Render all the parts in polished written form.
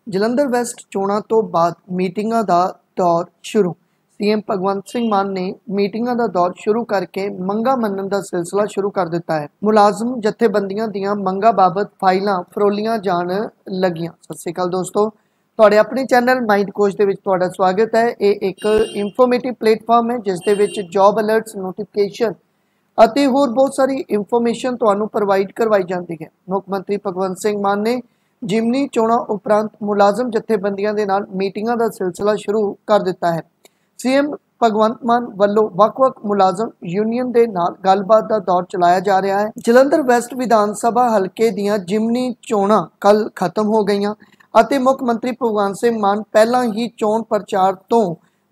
Jalandhar West ਚੋਣਾਂ ਤੋਂ ਬਾਅਦ ਮੀਟਿੰਗਾਂ ਦਾ ਦੌਰ ਸ਼ੁਰੂ। सीएम भगवंत सिंह मान ने मीटिंगां का दौर शुरू करके मंगा मनन का सिलसिला शुरू कर दिता है। मुलाजम जथेबंदियां दियां मंगा बाबत फाइलां फरोलियां जान लगियां। सत श्री अकाल दोस्तों, तुहाडे अपने चैनल माइंड कोच दे विच तुहाडा स्वागत है। ये एक इंफॉर्मेटिव प्लेटफॉर्म है जिस दे विच जॉब अलर्ट्स, नोटिफिकेशन ਅਤੇ ਹੋਰ बहुत सारी इंफॉर्मेशन तुहानूं प्रोवाइड करवाई जाती है। मुख मंत्री भगवंत सिंह मान ने जिमनी चोणां उपरंत मुलाजम जथेबंदियां दे नाल मीटिंगां का सिलसिला शुरू कर दिता है। सीएम भगवंत मान वालों वख-वख मुलाजम यूनियन के नाल गलबात का दौर चलाया जा रहा है। जलंधर वैस्ट विधान सभा हल्के दियां जिमनी चोणां कल खत्म हो गईयां अते मुख मंत्री भगवंत सिंह मान पहला ही चोण प्रचार तो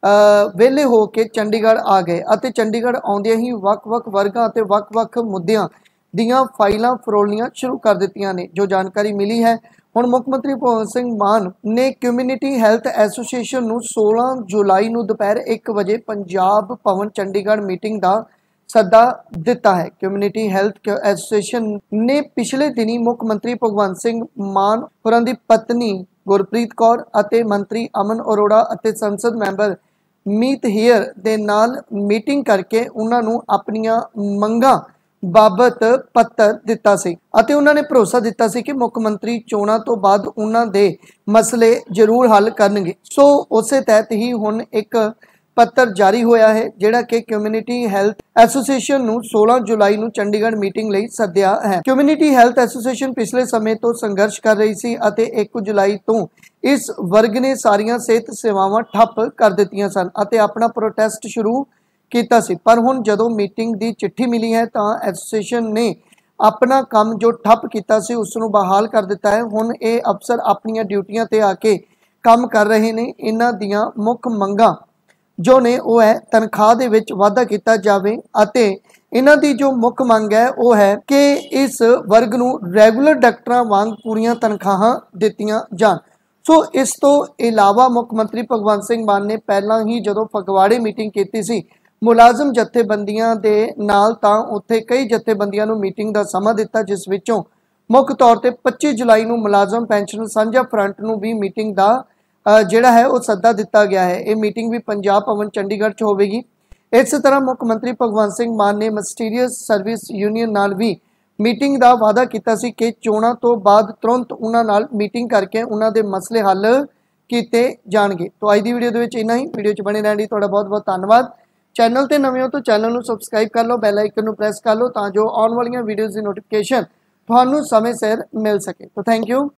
वेले हो के चंडीगढ़ आ गए अते चंडीगढ़ आउंदियां ही वख-वख वर्गां अते वख-वख मुद्दियां दियां फाइलां फरोलनियां शुरू कर दित्तियां ने। जो जानकारी मिली है, हुण मुख मंत्री भगवंत सिंह मान ने कम्यूनिटी हैल्थ एसोसीएशन नूं 16 जुलाई नूं दोपहर 1 बजे पंजाब भवन चंडीगढ़ मीटिंग का सद्दा दिता है। कम्यूनिटी हैल्थ एसोसीएशन ने पिछले दिनी मुख मंत्री भगवंत सिंह मान होरां दी पत्नी गुरप्रीत कौर अते मंत्री अमन अरोड़ा अते संसद मैंबर मीत हेयर दे नाल मीटिंग करके उन्हां नूं अपनियां मंगां बाबत पत्र दिता सी अते उन्हां ने भरोसा दिता सी कि मुख मंत्री चोणां तो बाद उन्हां दे मसले जरूर हल करनगे। सो उसे तहत ही हुण एक पत्र जारी होया है जिहड़ा कि कम्यूनिटी हैल्थ एसोसीएशन नूं 16 जुलाई नूं चंडीगढ़ मीटिंग लई सद्दिया है। कम्यूनिटी हैल्थ एसोसीएशन पिछले समय तो संघर्ष कर रही सी अते 1 जुलाई तो इस वर्ग ने सारियां सेहत सेवावां ठप कर दित्तियां सन अते अपना प्रोटेस्ट शुरू कीता सी। पर हुण जदों मीटिंग दी चिट्ठी मिली है तां एसोसीएशन ने अपना काम जो ठप कीता सी उस नूं बहाल कर दिता है। हुण ये अफसर अपनियां ड्यूटियां ते आके काम कर रहे ने। इन्हां दियां मुख मंगां जो ने वो है तनख्वाह दे विच वाधा किया जाए अते इन्हां दी जो मुख मंग है वो है कि इस वर्ग नूं रैगूलर डॉक्टरां वांग पूरियां तनख्वाहां दित्तियां जान। सो इस तो इलावा मुख मंत्री भगवंत सिंह मान ने पहला ही जदों फगवाड़े मीटिंग की सी मुलाजम जथेबंदियां दे नाल तां उत्थे कई जथेबंदियां नूं मीटिंग का समा दिता जिस विचों मुख तौर पर 25 जुलाई नूं मुलाजम पेंशन सांझा फ्रंट नूं भी मीटिंग का जिहड़ा है वो सद्दा दिता गया है। ये मीटिंग भी पंजाब भवन चंडीगढ़ च होवेगी। इस तरह मुख मंत्री भगवंत सिंह मान ने मस्टीरियस सर्विस यूनियन नाल भी मीटिंग का वादा किया सी कि चोणां तो बाद तुरंत उन्हां नाल मीटिंग करके उन्हां दे मसले हल किए जाणगे। तो अज दी वीडियो दे विच इन्ना ही। वीडियो च बने रहण लई तुहाडा बहुत बहुत धन्नवाद। चैनल ते नवे हो तो चैनल नूं सबसक्राइब कर लो, बैल आइकन नूं प्रेस कर लो तां जो आउण वालीआं वीडियोज़ दी नोटिफिकेशन तुहानूं समय सिर मिल सके। तो थैंक यू।